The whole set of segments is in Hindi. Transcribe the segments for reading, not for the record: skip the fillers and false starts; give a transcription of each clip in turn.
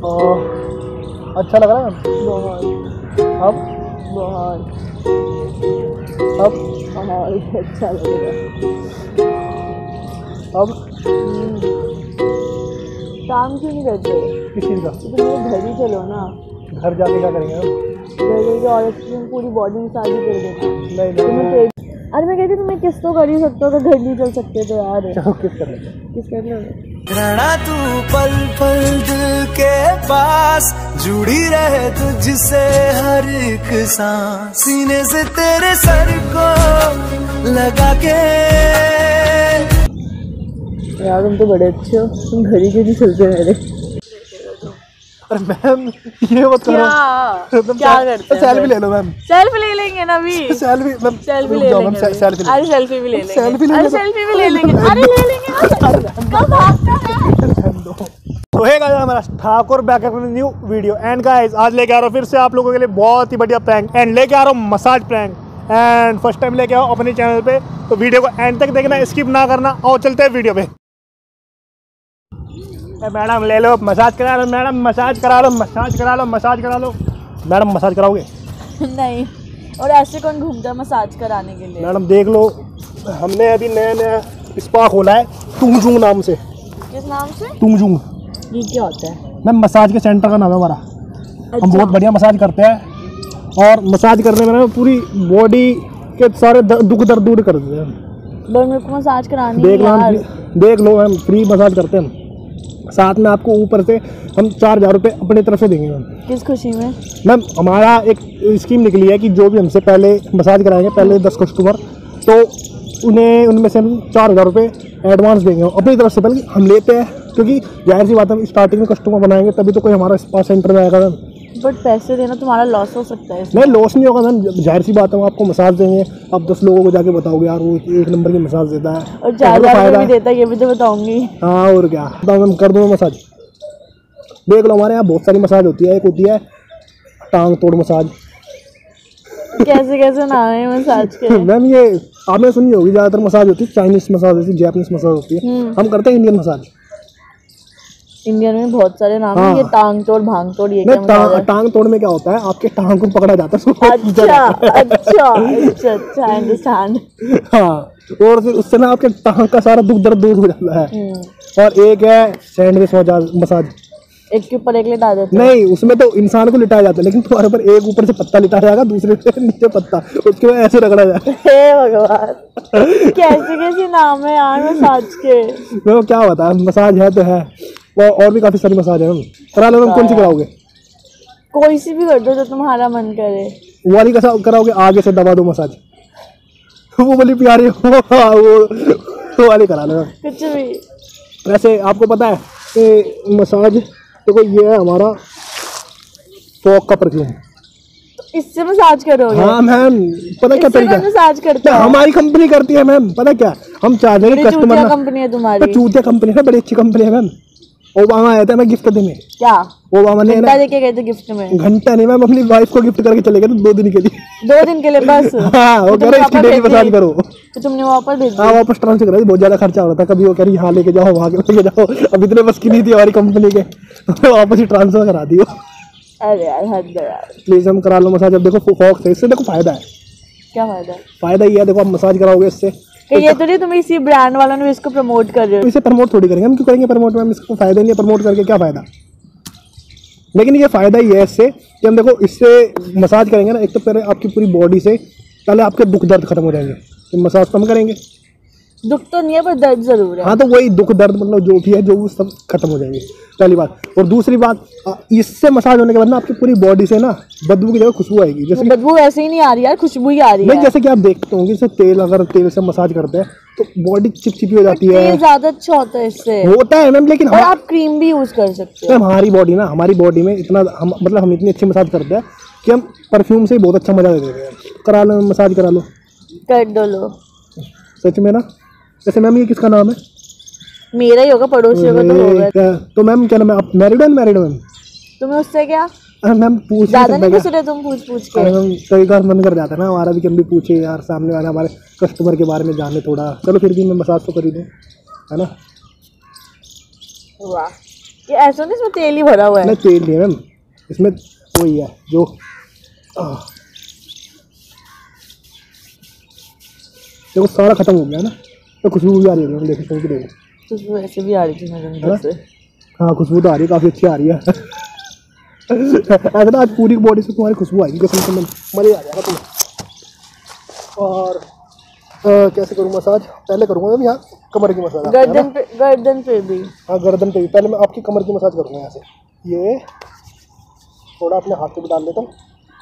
अच्छा लग रहा है बहुत अब बहुत अच्छा लगेगा अब काम क्यों नहीं करते? किस चीज़ का? तो तुम मेरे घर ही चलो ना। घर जाके क्या करेंगे हम? घर जाके औरत की पूरी बॉडी मसाज कर देना। नहीं तुम्हें नहीं अरे मैं कहती तुम्हें किस तो कर ही सकते हो, तो घर नहीं चल सकते तो यार चलो किस करेंगे? किस कर लो। रहना तू पल पल दिल के पास, जुड़ी रहे तुझसे हर एक सांस, सीने से तेरे सर को लगा के। यार तुम तो बड़े अच्छे हो, तुम घर ही क्यों नहीं चलते मेरे? अरे मैम ये मत करो। क्या करते हैं? सेल्फी ले लो मैम। सेल्फी ले लेंगे ना अभी। सेल्फी मैम, सेल्फी रुक ले जाओ लेंगे मैम, सेल्फी अरे सेल्फी भी ले लेंगे। सेल्फी ले अरे लो। सेल्फी भी ले लेंगे। अरे ले लेंगे। कब भागता है? तो है गाइस हमारा ठाकुर बैक अपनी न्यू वीडियो। एंड गाइस आज लेके आ रहा हूँ फिर से आप लोगों के लिए बहुत ही बढ़िया प्रैंक, एंड लेके आ रहा हूँ massage prank. And first time लेके आओ अपने चैनल पे, तो वीडियो को एंड तक देखना, स्किप ना करना। और चलते हैं वीडियो पे। मैडम ले लो, मसाज करा लो मैडम, मसाज करा लो, मसाज करा लो, मसाज करा लो। मैडम मसाज कराओगे? नहीं, और ऐसे कौन घूमता है मसाज कराने के लिए? मैडम देख लो, हमने अभी नया नया स्पा खोला है तुंगजुंग नाम से। किस नाम से? तुंगजुंग। ये क्या होता है? मैम मसाज के सेंटर का नाम है हमारा। हम बहुत बढ़िया मसाज करते हैं, और मसाज करने में ना पूरी बॉडी के सारे दुख दर्द दूर कर देते हैं। मेरे को मसाज करानी है देख लो यार। देख लो मैम, फ्री मसाज करते हैं हम। साथ में आपको ऊपर से हम 4000 रुपये अपनी तरफ से देंगे मैम। किस खुशी में? मैम हमारा एक स्कीम निकली है कि जो भी हमसे पहले मसाज कराएंगे, पहले 10 कस्टमर, तो उन्हें उनमें से हम 4000 रुपये एडवांस देंगे अपनी तरफ से। पहले हम लेते हैं, क्योंकि जाहिर सी बात है, हम स्टार्टिंग में कस्टमर बनाएंगे तभी तो कोई हमारा स्पा सेंटर में आएगा मैम। बट पैसे देना तुम्हारा लॉस हो सकता है इसमें। नहीं, लॉस नहीं होगा मैम, जाहिर सी बात है, हम आपको मसाज देंगे। आप 10 लोगों को जाके बताओगे यार वो 1 नंबर की मसाज देता है, और 4000 भी देता है, ये भी तो बताऊंगी। हाँ और क्या, बताओ मैम, कर दूँ मसाज। देख लो हमारे यहाँ बहुत सारी मसाज होती है। एक होती है टांग तोड़ मसाज। कैसे कैसे नाम है मसाज के? मैम ये आपने सुनी होगी, ज़्यादातर मसाज होती है चाइनीज मसाज होती है, जापानीज मसाज होती है। हम करते हैं इंडियन मसाज। इंडियन में बहुत सारे नाम हैं। ये टांग तोड़, भांग तोड़, ये क्या नहीं, टांग तोड़ में क्या होता है, आपके टांग को पकड़ा जाता है। अच्छा अच्छा अच्छा अच्छा, अंडरस्टैंड। हाँ, और फिर उससे ना आपके टांग का सारा दुख दर्द दूर हो जाता है। और एक है सैंडविच मसाज। एक के ऊपर एक लिटा देते हैं? नहीं, उसमें तो इंसान को लिटाया जाता है, लेकिन तुम्हारे ऊपर एक ऊपर से पत्ता लिटाया जाएगा, दूसरे पे नीचे पत्ता, उसके बाद ऐसे रगड़ा जाएगा। हे भगवान, कैसे कैसे नाम है यार मसाज के। मैं क्या बता, मसाज है तो है, और भी काफी सारी मसाज है। हम करा लो, कौन सी कराओगे? कोई सी भी कर दो जो तुम्हारा मन करे। वो वाली कैसा कराओगे? आगे से दबा दो मसाज, वो वाली प्यारी वो वाली करा लो। कुछ भी। वैसे आपको पता है कि मसाज देखो, ये है हमारा फॉग का परफ्यूम। इससे मसाज करोगे? हाँ मैम, पता क्या तरीका मसाज करते हैं? हमारी कंपनी करती है मैम। पता क्या, हम चाहते हैं कस्टमर कंपनी है तुम्हारी? चूतिया कंपनी है, बड़ी अच्छी कंपनी है मैम। ओबामा आया था मैं गिफ्ट देने। क्या ओबामा ने घंटा देके गए थे गिफ्ट में? घंटा नहीं मैम, अपनी वाइफ को गिफ्ट करके चले गए थे 2 दिन के लिए। 2 दिन के लिए बस? हाँ, वो कह रहे इसकी डेली मसाज करो। तो तुमने वापस भेज हाँ, वापस ट्रांसफर करा, बहुत ज्यादा खर्चा हो रहा था। कभी वो कह रही यहाँ लेके जाओ, वहाँ लेके जाओ, अब इतने बस की नहीं थी हमारी कंपनी के, वापस ही ट्रांसफर करा दियो। अरे यार हद है यार। प्लीज हम करा लो मसाज। अब देखो फॉग से, इससे देखो फायदा है। क्या फायदा है? फायदा ये है, देखो आप मसाज कराओगे इससे। ये तो नहीं तुम इसी ब्रांड वालों ने इसको प्रमोट कर रहे हो? इसे प्रमोट थोड़ी करेंगे हम, क्यों करेंगे प्रमोट मैम? इसको फायदा नहीं है, प्रमोट करके क्या फायदा? लेकिन ये फायदा ही है इससे कि हम देखो इससे मसाज करेंगे ना, एक तो पहले आपकी पूरी बॉडी से पहले आपके दुख दर्द खत्म हो जाएंगे, तो मसाज कम करेंगे। दुख तो नहीं है पर दर्द जरूर है। हाँ, तो वही दुख दर्द मतलब जो भी है, जो वो सब खत्म हो जाएंगे, पहली बात। और दूसरी बात, इससे मसाज होने के बाद ना आपकी पूरी बॉडी से ना बदबू की जगह खुशबू आएगी। जैसे बदबू ऐसे ही नहीं आ रही यार, खुशबू ही आ रही है। नहीं, जैसे कि आप देखते होंगे जैसे तेल, अगर तेल से मसाज करते हैं तो बॉडी चिपचिपी हो जाती है। ज्यादा अच्छा होता है इससे। होता है मैम, लेकिन आप क्रीम भी यूज कर सकते हो। हमारी बॉडी ना, हमारी बॉडी में इतना हम इतनी अच्छी मसाज करते हैं कि हम परफ्यूम से ही बहुत अच्छा मजा दे देते हैं। करा लो मसाज, करा लो, कर दो लो, सच में ना। वैसे मैम ये किसका नाम है? मेरा ही होगा, पड़ोसी होगा तो होगा। तो मैम क्या नाम है? आप मैरिड हो? मैरिड हो मैम? तुम्हें उससे क्या? मैम पूछ ज्यादा नहीं पूछ रहे तुम, पूछ के। मैम कई बार मन कर जाता है ना हमारा भी कि हम भी पूछे यार, सामने वाले हमारे कस्टमर के बारे में जाने थोड़ा। चलो फिर भी मैं मसाज तो कर ही दूँ, है ना? वाह, ये ऐसा नहीं, इसमें तेल ही भरा हुआ है। नहीं तेल नहीं है मैम, इसमें वही है जो देखो सारा खत्म हो गया ना, तो खुशबू भी आ रही है, देखो सुन के देखो। खुशबू ऐसे भी आ रही थी मेरे अंदर से। हाँ खुशबू तो आ रही है, काफ़ी अच्छी आ रही है। ऐसा ना आज पूरी बॉडी से तुम्हारी खुशबू आएगी, कसम से मज़े आ जाएगा तुम्हें। और कैसे करूँ मसाज? पहले करूँगा मैं यहाँ कमर की मसाज, गर्दन पे भी। हाँ गर्दन पे भी। पहले मैं आपकी कमर की मसाज करूँगा यहाँ से। ये थोड़ा अपने हाथ पे भी डाल देता हूँ।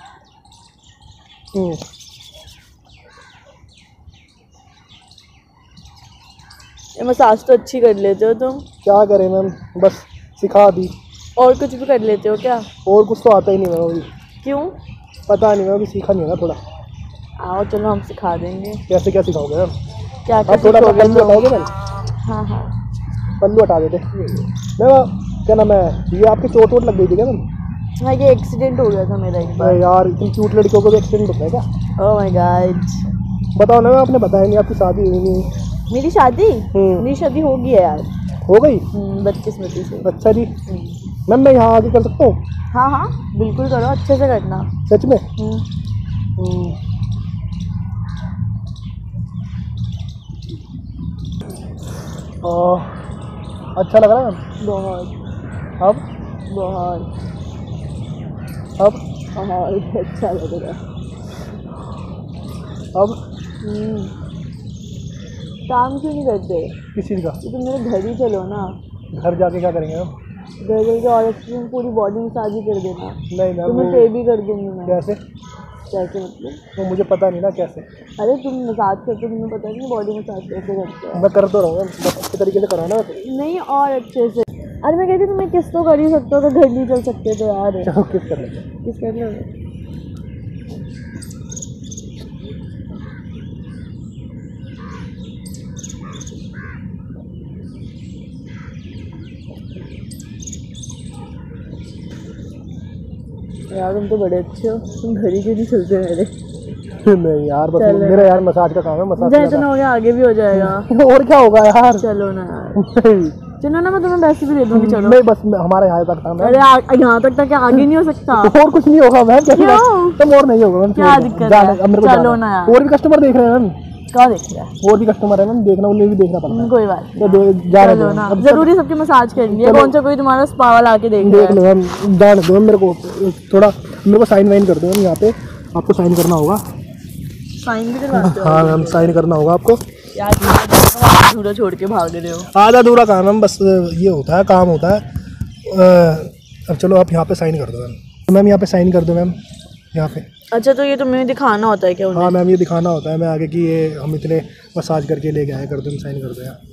ये मसाज तो अच्छी कर लेते हो तुम। क्या करें मैम, बस सिखा दी। और कुछ भी कर लेते हो क्या? और कुछ तो आता ही नहीं मैम अभी। क्यों? पता नहीं मैम, अभी सीखा नहीं है ना थोड़ा। आओ चलो हम सिखा देंगे। कैसे क्या सिखाओगे मैम? क्या आप थोड़ा सा पल्लू हटाओगे मैम? हाँ हाँ पल्लू हटा देते मैम। क्या नाम है, ये आपके चोट वोट लग गई थी क्या मैम? हाँ ये एक्सीडेंट हो गया था मेरा एक बार। यार इतनी क्यूट लड़कियों को भी एक्सीडेंट होता है क्या? Oh my God. बताओ ना मैम, आपने बताया नहीं, आपकी शादी हुई नहीं। मेरी शादी? मेरी शादी हो गई है यार। हो गई? बदकिस्मती से। अच्छा जी मैम, मैं यहाँ आगे कर सकता हूँ? हाँ हाँ बिल्कुल करो, अच्छे से करना। सच में? अच्छा लग रहा है मैम? बहुत। अब बहुत अच्छा लग रहा है। अब काम क्यों नहीं करते? किस चीज़ का? तुम मेरे घर ही चलो ना। घर जाके क्या करेंगे मैम? घर जाके औरत की पूरी बॉडी मसाज ही कर देना। नहीं मैम, तुम्हें पे भी कर दूंगी मैं। कैसे? कैसे मतलब? तो मुझे पता नहीं ना कैसे। अरे तुम मसाज करते, तुम्हें पता नहीं बॉडी मसाज कैसे करते हैं? मैं कर तो रहा हूँ, बस अच्छे तरीके से कराना। नहीं और अच्छे से। अरे मैं कहती तुम्हें किस तो कर ही सकते हो, तो घर नहीं चल सकते तो यार। चलो किस कर लेंगे? किस कर लो। यार तुम तो बड़े अच्छे हो, तुम घर ही क्यों नहीं चलते मेरे? नहीं यार, बस मेरा यार मसाज का काम है। मसाज इतना हो गया, आगे भी हो जाएगा। और क्या होगा यार? चलो ना यार। चलो ना, मैं तुम्हें पैसे भी दे दूंगी। चलो नहीं बस हमारा यहाँ तक था। अरे यहाँ तक क्या आगे नहीं हो सकता? और कुछ नहीं होगा मैम। तुम और नहीं होगा मैम, क्या दिक्कत है? चलो ना यार। और भी कस्टमर देख रहे हैं मैम। क्या देख रहा है? और भी कस्टमर है मैम, देखना उन्हें भी देखना पड़ता है। कोई बात नहीं, चलो ना। जरूरी सबकी मसाज करनी है? कौन सा कोई तुम्हारा स्पा वाला आके देख लो मैम। जाने दो मेरे को, थोड़ा मेरे को साइन वाइन कर दो मैम। यहाँ पे आपको साइन करना होगा। साइन भी करवाते हो? हाँ मैम, साइन करना होगा आपको। यार अधूरा छोड़ के भाग रहे हो। आधा अधूरा काम मैम, बस ये होता है, काम होता है। अब चलो आप यहाँ पे साइन कर दो मैम। मैम यहाँ पे साइन कर दो मैम, यहाँ पे। अच्छा तो ये तुम्हें दिखाना होता है क्या उन्हें? हाँ मैम, ये दिखाना होता है मैं आगे कि ये हम इतने मसाज करके ले गए हैं। कर दो, साइन कर दो यहाँ।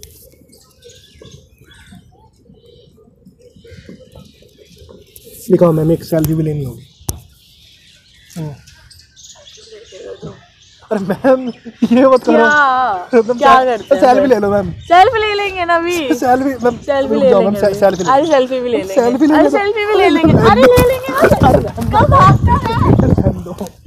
लिखाओ मैम, एक सेल्फी भी लेनी होगी। अरे मैम ये मत करो। क्या करते हैं? सेल्फी ले लो मैम। सेल्फी ले लेंगे ना अभी। सेल्फी मैम, सेल्फी ले लेंगे। अरे सेल्फी भी ले लेंगे। सेल्फी भी ले लेंगे। अरे ले लेंगे। कब भागता है?